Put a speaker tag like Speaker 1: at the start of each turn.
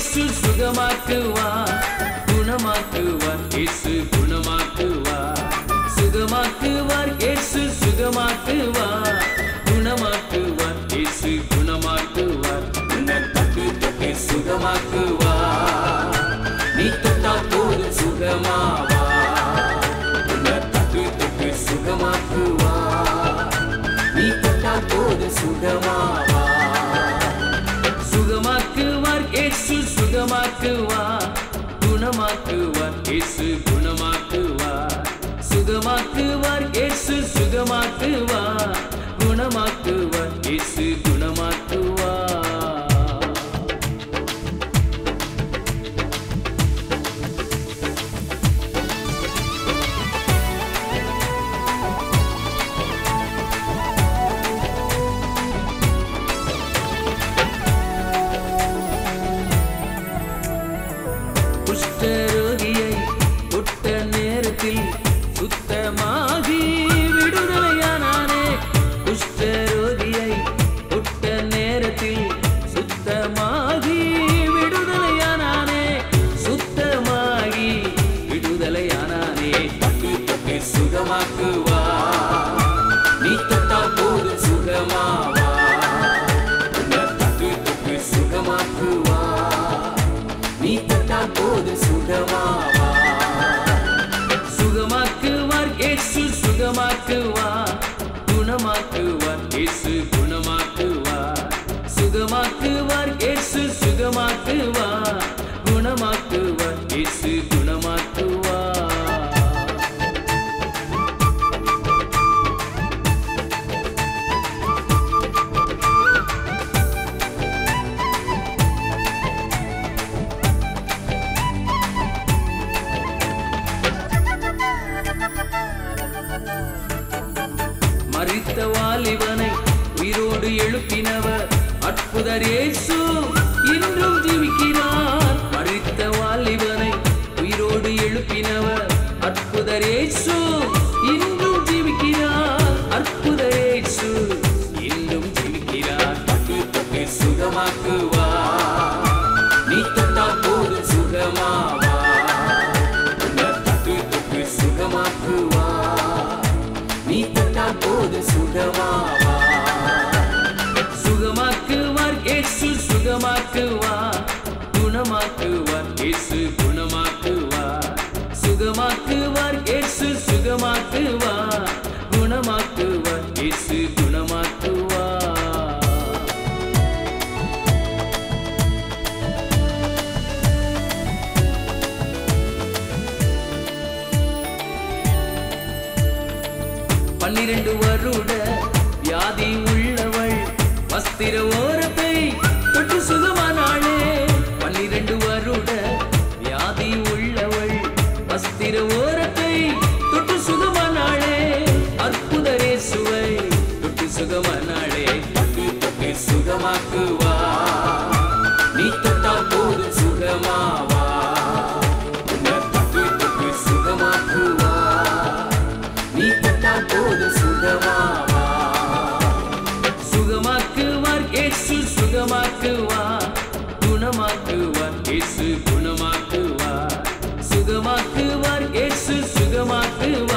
Speaker 1: இயேசு சுகமாக்குவார் குணமாக்குவார் இயேசு குணமாக்குவார் சுகமாக்குவார் இயேசு சுகமாக்குவார் குணமாக்குவார் இயேசு குணமாக்குவார் உன்னை தொட்டு தொட்டு சுகமாக்குவார் நீ தொட்டால் போதும் சுகமாவார் உன்னை தொட்டு தொட்டு சுகமாக்குவார் நீ தொட்டால் போதும் சுகமாவார் சுகமாக்குவார் இயேசு சுகமாக்குவார் குணமாக்குவார் இயேசு குணமாக்குவார் சுகமாக்குவார் இயேசு சுகமாக்குவார் குணமாக்குவார் இயேசு குணமாக்குவார் குஷ்டரோகியை தொட்ட நேரத்தில் சுத்தமாகி விடுதலையானானே குஷ்டரோகியை தொட்ட நேரத்தில் சுத்தமாகி விடுதலையானானே சுத்தமாகி விடுதலையானானே தொட்டு தொட்டு சுகமாக்குவார் நீ தொட்டால் போதும் சுகமாவார் தொட்டு தொட்டு சுகமாக்குவார் நீ தொட்டால் போதும் சுகமாவார் சுகமாக்குவார் இயேசு சுகமாக்குவார் குணமாக்குவார் இயேசு குணமாக்குவார் சுகமாக்குவார் இயேசு சுகமாக்குவார் குணமாக்குவார் இயேசு குணமாக்குவார் மரித்த வாலிபனை உயிரோடு எழுப்பினவர் அற்புதர் இயேசு இன்றும் ஜீவிக்கிறார் மரித்த வாலிபனை உயிரோடு எழுப்பினவர் அற்புதர் இயேசு இன்றும் ஜீவிக்கிறார் அற்புதர் இயேசு இன்றும் ஜீவிக்கிறார் தொட்டு தொட்டு சுகமாக்குவார் நீ தொட்டால் போதும் சுகமாவார் தொட்டு தொட்டு சுகமாக்குவார் நீ தொட்டால் போதும் சுகமாவார் சுகமாக்குவார் இயேசு சுகமாக்குவார் குணமாக்குவார் இயேசு குணமாக்குவார் சுகமாக்குவார் இயேசு சுகமாக்குவார் குணமாக்குவார் இயேசு குணமாக்குவார் பன்னிரண்டு வருட வியாதி உள்ளவள் வஸ்திர ஓரத்தை தொட்டு சுகமானாளே 12 வருட வியாதி உள்ளவள் வஸ்திர ஓரத்தை தொட்டு சுகமானாளே அற்புதர் இயேசுவை தொட்டு சுகமானாளே தொட்டு தொட்டு சுகமாக்குவார் நீ தொட்டால் போதும் சுகமாவார் தொட்டு தொட்டு சுகமாக்குவார் நீ தொட்டால் போதும் சுகமாவார் சுகமாக்குவார் இயேசு சுகமாக்குவார் குணமாக்குவார் இயேசு குணமாக்குவார் சுகமாக்குவார் இயேசு சுகமாக்குவார்